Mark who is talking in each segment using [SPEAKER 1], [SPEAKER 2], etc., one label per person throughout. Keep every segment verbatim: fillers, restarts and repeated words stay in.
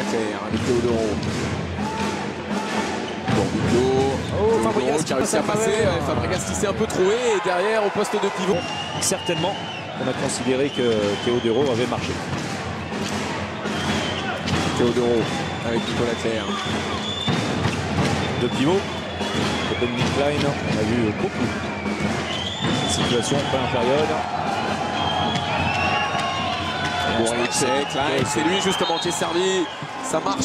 [SPEAKER 1] Claire, avec Théodoro. Borbillo,
[SPEAKER 2] oh, Fabregas
[SPEAKER 1] qui a réussi à passer. Ouais, Fabregas qui s'est un peu troué et derrière au poste de pivot.
[SPEAKER 2] Certainement, on a considéré que Théodoro avait marché.
[SPEAKER 1] Théodoro avec Nicolas Claire.
[SPEAKER 2] De pivot, de Dominique Klein, on a vu beaucoup de situations en première période.
[SPEAKER 1] Bon, c'est lui justement qui est servi, ça marche.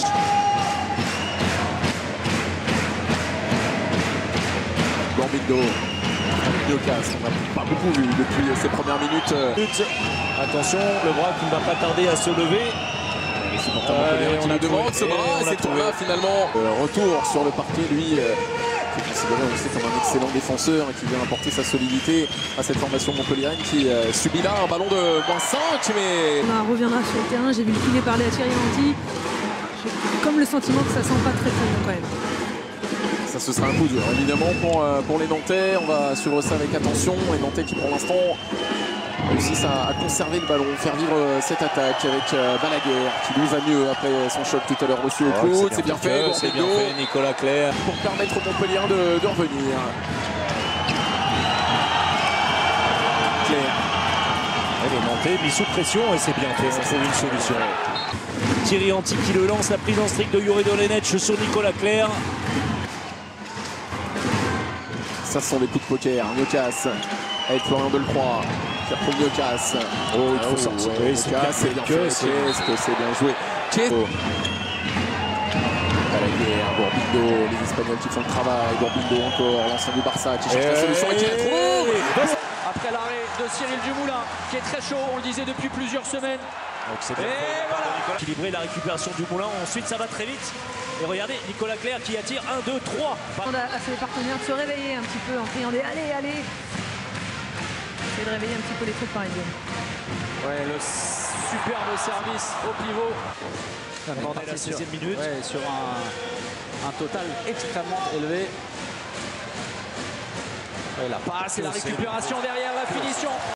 [SPEAKER 1] Borbillo, Newcastle, on n'a pas beaucoup vu depuis ses premières minutes.
[SPEAKER 2] Attention, le bras qui ne va pas tarder à se lever.
[SPEAKER 1] Euh, on a demandé ce bras, et c'est tout là finalement. Euh, retour sur le parquet, lui, euh, qui est considéré aussi comme un excellent défenseur et qui vient apporter sa solidité à cette formation montpelliéraine qui euh, subit là un ballon de moins cinq. Mais
[SPEAKER 3] on reviendra sur le terrain, j'ai vu le filet parler à Thierry Henry. J'ai comme le sentiment que ça sent pas très très bon quand même.
[SPEAKER 1] Ça, ce sera un coup dur évidemment pour, euh, pour les Nantais. On va suivre ça avec attention. Les Nantais qui pour l'instant réussissent à, à conserver le ballon, faire vivre euh, cette attaque avec euh, Balaguer qui lui va mieux après son choc tout à l'heure reçu au
[SPEAKER 2] oh,
[SPEAKER 1] coude. C'est bien, bien fait,
[SPEAKER 2] c'est bien fait, Nicolas Claire.
[SPEAKER 1] Pour permettre aux Montpelliérains de, de revenir. Claire.
[SPEAKER 2] Les Nantais mis sous pression et c'est bien fait, ça trouve une solution. Thierry Henry qui le lance, la prise en strict de Jure Dolenech sur Nicolas Claire.
[SPEAKER 1] Ça sont des coups de poker, Newcastle avec Florian Delcroix qui a pris Newcastle.
[SPEAKER 2] Oh, il faut oh, sortir.
[SPEAKER 1] Ouais, oui, c'est bien fait, Qu'est-ce que c'est bien joué. Oh. Balaguer, Borbillo, les Espagnols qui font le travail. Borbillo encore, l'ancien du Barça qui cherche la solution et qui la trouve.
[SPEAKER 4] Après l'arrêt de Cyril Dumoulin qui est très chaud, on le disait depuis plusieurs semaines.
[SPEAKER 2] Donc c'est bien voilà. Équilibrer la récupération du Moulin, ensuite ça va très vite. Et regardez Nicolas Claire qui attire un, deux, trois.
[SPEAKER 3] On a à ses partenaires de se réveiller un petit peu en criant des allez, allez. Essayer de réveiller un petit peu les troupes parisiennes.
[SPEAKER 4] Ouais, le superbe service au pivot.
[SPEAKER 2] Demandé la sixième minute.
[SPEAKER 4] Ouais, sur un, un total extrêmement élevé. Ouais, la passe et la récupération derrière la finition.